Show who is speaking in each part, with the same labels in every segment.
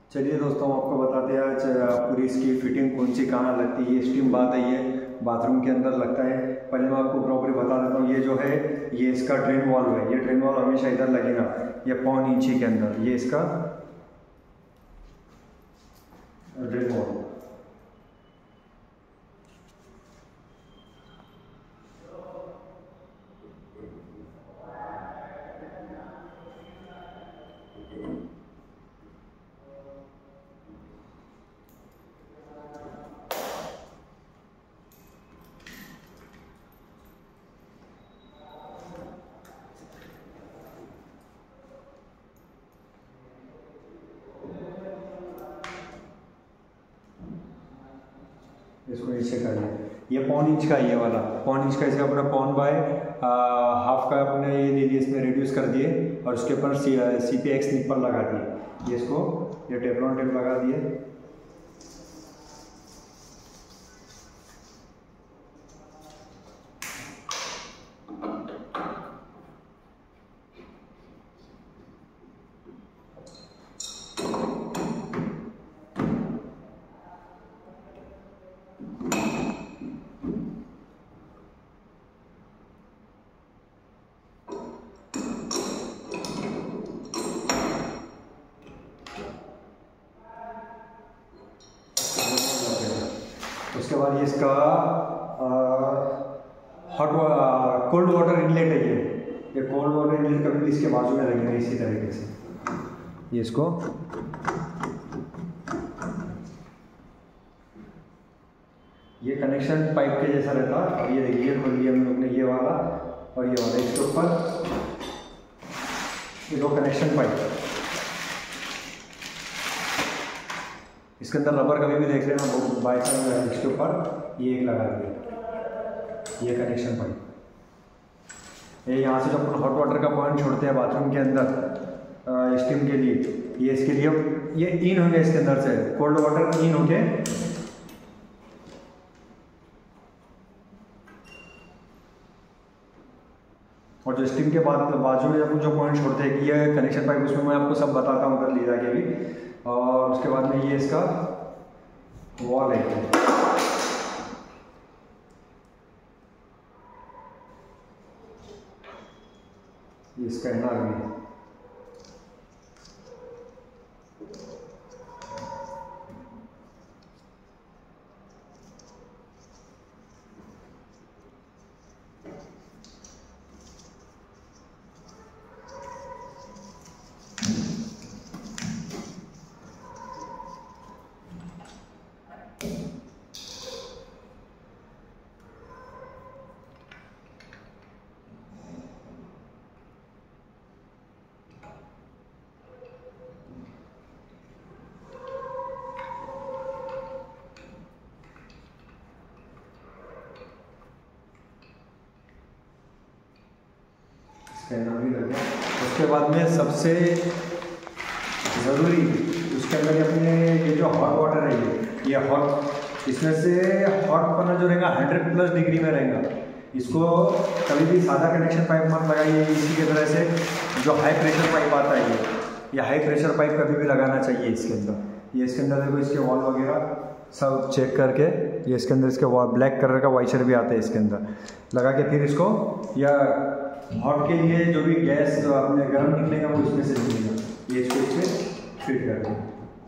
Speaker 1: चलिए दोस्तों, आपको बताते हैं आज पूरी इसकी फिटिंग कौन सी कहाँ लगती है। ये स्टीम बात है, ये बाथरूम के अंदर लगता है। पहले मैं आपको प्रॉपर्ली बता देता हूँ। ये जो है ये इसका ड्रेन वॉल्व है। ये ड्रेन वॉल्व हमेशा इधर लगेगा, ये 1.5 इंची के अंदर। ये इसका ड्रेन वॉल्व। इसको नीचे कर लिया। ये 1.5 इंच का, ये वाला 1.5 इंच का। इसका अपना 1/2 का अपने ये ले लिए, इसमें रिड्यूस कर दिए और उसके ऊपर CPX निप्पल लगा दिए। ये इसको ये टेफ्लॉन टेप लगा दिए। उसके बाद ये इसका कोल्ड वाटर इनलेट है। ये कोल्ड वाटर इनलेट कभी भी इसके बाजू में लगेगा इसी तरीके से। ये इसको ये कनेक्शन पाइप के जैसा रहता है। और ये देखिए खोल लिया हम लोग ने, ये वाला और ये वाला। इसके ऊपर ये दो कनेक्शन पाइप। इसके अंदर रबर कभी भी देख लेना वो बाय चांस। इसके ऊपर ये एक लगा दिया, ये कनेक्शन पाइप। ये यहाँ से जो अपन हॉट वाटर का पॉइंट छोड़ते हैं बाथरूम के अंदर स्टीम के लिए, ये इसके लिए ये इन हो गया। इसके अंदर से कोल्ड वाटर इन हो गया। और जो स्टीम के बाद बाजू में अपन जो पॉइंट छोड़ते हैं कि ये कनेक्शन पाइप, उसमें मैं आपको सब बताता हूँ उधर ले जाके भी। और उसके बाद में ये इसका वॉल है। ये इसका एनआर भी है। भी लग गया। उसके बाद में सबसे ज़रूरी उसके अंदर अपने ये जो हॉट वाटर है, ये हॉट, इसमें से हॉट पना जो रहेगा 100+ डिग्री में रहेगा। इसको कभी भी सादा कनेक्शन पाइप मत लगाइए। इसी के तरह से जो हाई प्रेशर पाइप आता है, ये हाई प्रेशर पाइप कभी भी लगाना चाहिए इसके अंदर। ये इसके अंदर देखो, इसके वॉल वगैरह सब चेक करके, ये इसके अंदर इसके वॉल ब्लैक कलर का वाइचर भी आता है इसके अंदर लगा के, फिर इसको या हॉट के लिए जो भी गैस जो आपने गर्म निकलेगा वो इसमें से निकलेगा। ये इसको इसमें फिट कर दें।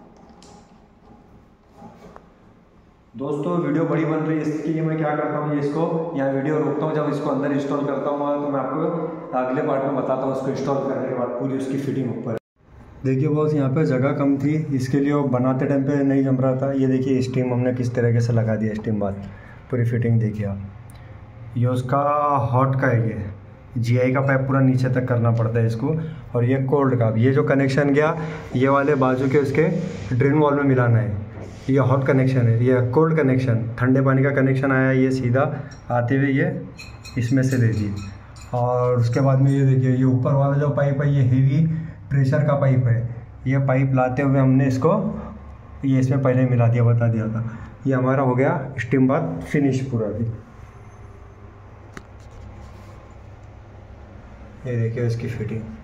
Speaker 1: दोस्तों वीडियो बड़ी बन रही है, इसके लिए मैं क्या करता हूँ, ये इसको यहाँ वीडियो रोकता हूँ। जब इसको अंदर इंस्टॉल करता हूँ तो मैं आपको अगले पार्ट में बताता हूँ उसको इंस्टॉल करने के बाद पूरी उसकी फिटिंग ऊपर। देखिए बॉस, यहाँ पे जगह कम थी, इसके लिए वो बनाते टाइम पे नहीं जम रहा था। ये देखिए स्टीम हमने किस तरीके से लगा दिया। स्टीम बाद पूरी फिटिंग देखिए आप। ये उसका हॉट का है, ये GI का पाइप पूरा नीचे तक करना पड़ता है इसको। और ये कोल्ड का, ये जो कनेक्शन गया ये वाले बाजू के उसके ड्रेन वॉल में मिलाना है। ये हॉट कनेक्शन है, ये कोल्ड कनेक्शन ठंडे पानी का कनेक्शन आया। ये सीधा आते हुए ये इसमें से दे दिए। और उसके बाद में ये देखिए, ये ऊपर वाला जो पाइप है ये हेवी प्रेशर का पाइप है। ये पाइप लाते हुए हमने इसको ये इसमें पहले मिला दिया, बता दिया था। ये हमारा हो गया स्टीम बाथ फिनिश पूरा भी। ये देखिए इसकी फिटिंग।